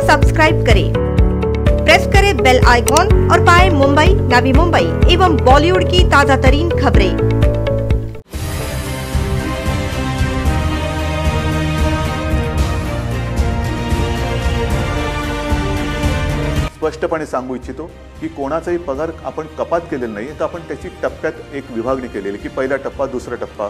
Subscribe करें, press करें bell icon और पाएं मुंबई, नवी मुंबई एवं बॉलीवुड की ताजा तरीन खबरें। स्पष्टपणे सांगू इच्छितो की कोणाचाही पगार आपण कपात केलेला नाही, तर आपण त्याची टप्प्यात एक विभागणी केलेली की पहिला टप्पा, दुसरा टप्पा।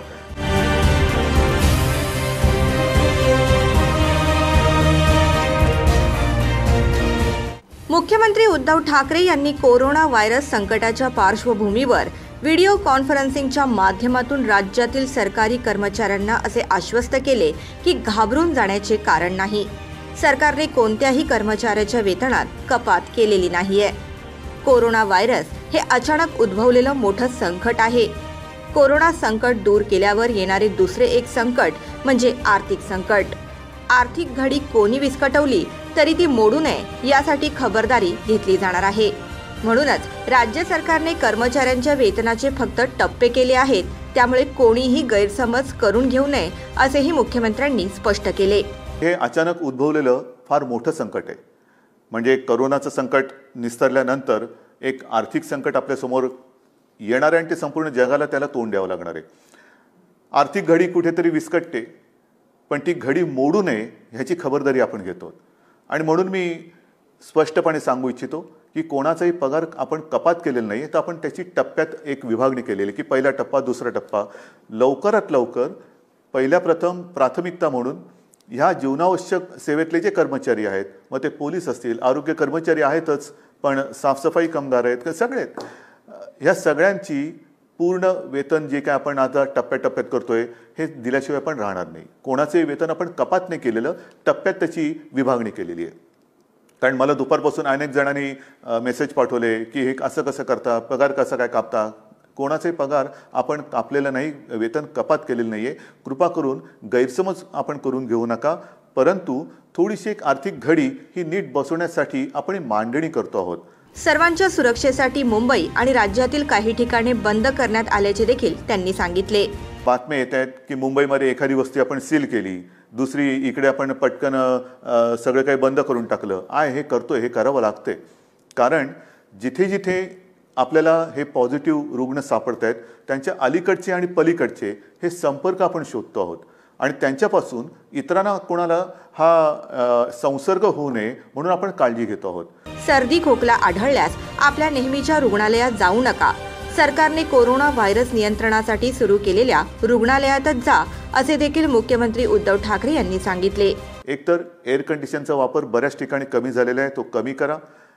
मुख्यमंत्री उद्धव ठाकरे यांनी कोरोना व्हायरस संकटाच्या पार्श्वभूमीवर व्हिडिओ कॉन्फरन्सिंगच्या माध्यमातून राज्यातील सरकारी कर्मचाऱ्यांना असे आश्वस्त केले की घाबरून जाण्याचे कारण नाही। सरकारने कोणत्याही कर्मचाऱ्याच्या वेतनात कपात केलेली नाहीये। कोरोना व्हायरस हे अचानक उद्भवलेलं मोठं संकट आहे। कोरोना संकट दूर केल्यावर येणारे दुसरे एक संकट म्हणजे आर्थिक संकट। आर्थिक घडी कोणी विस्कटवली तरी ती मोडू नये यासाठी खबरदारी घेतली जाणार आहे। म्हणूनच राज्य सरकारने कर्मचाऱ्यांच्या वेतनाचे फक्त टप्पे केले आहेत, त्यामुळे कोणीही गैरसमज करून घेऊ नये असेही मुख्यमंत्र्यांनी स्पष्ट केले। हे अचानक उद्भवलेलं फार मोठं संकट आहे। म्हणजे कोरोनाचं संकट निस्तरल्यानंतर एक आर्थिक संकट आपल्या समोर येणार आहे आणि ते संपूर्ण जगाला त्याला तोंड द्यावं लागणार आहे। आर्थिक घडी कुठेतरी विस्कटते, पण ती घडी मोडू नये ह्याची खबरदारी आपण घेतो। आणि म्हणून मी स्पष्टपणे सांगू इच्छितो की कोणाचाही पगार आपण कपात केलेला नाही, तर आपण त्याची टप्प्यात एक विभागणी केलेली की पहिला टप्पा, दुसरा टप्पा। लवकरात लवकर पहिल्या प्रथम प्राथमिकता म्हणून ह्या जीवनावश्यक सेवेतले जे कर्मचारी आहेत, मग ते पोलीस असतील, आरोग्य कर्मचारी आहेतच, पण साफसफाई कामगार आहेत, सगळे ह्या सगळ्यांची पूर्ण वेतन जे काय आपण आता टप्प्याटप्प्यात करतोय हे दिल्याशिवाय पण राहणार नाही। कोणाचेही वेतन आपण कपात नाही केलेलं, टप्प्यात त्याची विभागणी केलेली आहे। कारण मला दुपारपासून अनेक जणांनी मेसेज पाठवले की हे असं कसं करता, पगार कसा काय कापता। कोणाचाही पगार आपण कापलेला नाही, वेतन कपात केलेलं नाहीये। कृपा करून गैरसमज आपण करून घेऊ नका, परंतु थोडीशी एक आर्थिक घडी ही नीट बसवण्यासाठी आपण मांडणी करतो आहोत। सर्वांच्या सुरक्षेसाठी मुंबई आणि राज्यातील काही ठिकाणे बंद करण्यात आल्याचे देखील त्यांनी सांगितले। बातम्या येत आहेत की मुंबईमध्ये एखादी वस्ती आपण सील केली, दुसरी इकडे आपण पटकन सगळं काही बंद करून टाकलं। हे करतोय, हे करावं लागते, कारण जिथे जिथे आपल्याला हे पॉझिटिव्ह रुग्ण सापडत आहेत त्यांच्या अलीकडचे आणि पलीकडचे हे संपर्क आपण शोधतो आहोत आणि त्यांच्यापासून इतरांना कोणाला हा संसर्ग होऊ नये म्हणून आपण काळजी घेतो आहोत। सर्दी खोकला आढळल्यास आपल्या नेहमीच्या रुग्णालयात जाऊ नका। सरकारने कोरोना व्हायरस नियंत्रणासाठी सुरू केलेल्या रुग्णालयातच जा असे देखील मुख्यमंत्री उद्धव ठाकरे यांनी सांगितले। एकतर एअर कंडिशनचा वापर बऱ्याच ठिकाणी कमी झालेला आहे, तो कमी करा।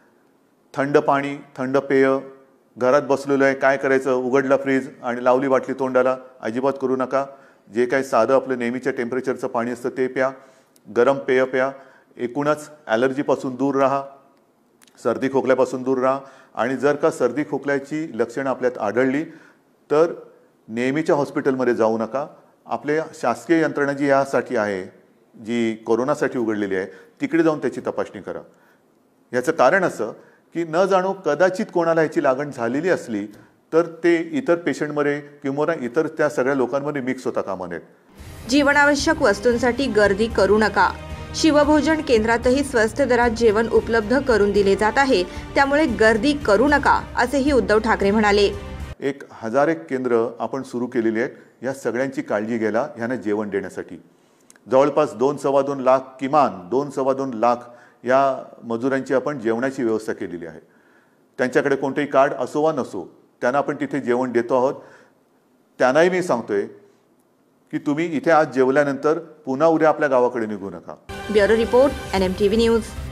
थंड पाणी, थंड पेय, घरात बसलेलो आहे काय करायचं, उघडला फ्रीज आणि लावली बाटली तोंडाला, अजिबात करू नका। जे काही साधं आपलं नेहमीच्या टेम्परेचरचं पाणी असतं ते प्या, गरम पेय प्या। एकूणच ॲलर्जीपासून दूर राहा, सर्दी खोकल्यापासून दूर राहा। आणि जर का सर्दी खोकल्याची लक्षणं आपल्यात आढळली तर नेहमीच्या हॉस्पिटलमध्ये जाऊ नका। आपल्या शासकीय यंत्रणा जी यासाठी आहे, जी कोरोनासाठी उघडलेली आहे, तिकडे जाऊन त्याची तपासणी करा। याचं कारण असं की न जाणो कदाचित कोणाला याची लागण झालेली असली तर ते इतर पेशंटमध्ये किंवा इतर त्या सगळ्या लोकांमध्ये मिक्स होता कामा नयेत। जीवनावश्यक वस्तूंसाठी गर्दी करू नका। शिवभोजन केंद्रातही स्वस्त दरात जेवण उपलब्ध करून दिले जात आहे, त्यामुळे गर्दी करू नका असेही उद्धव ठाकरे म्हणाले। 1000 केंद्र आपण सुरू केलेली आहेत, या सगळ्यांची काळजी घ्यायला यांना जेवण देण्यासाठी। जवळपास 2-2.25 लाख, किमान 2-2.25 लाख या मजुरांची आपण जेवणाची व्यवस्था केलेली आहे। त्यांच्याकडे कोणतेही कार्ड असो वा नसो, त्यांना आपण तिथे जेवण देतो आहोत। त्यांनाही मी सांगतोय की तुम्ही इथे आज जेवल्यानंतर पुन्हा उद्या आपल्या गावाकडे निघू नका। Bureau report, NMTV news.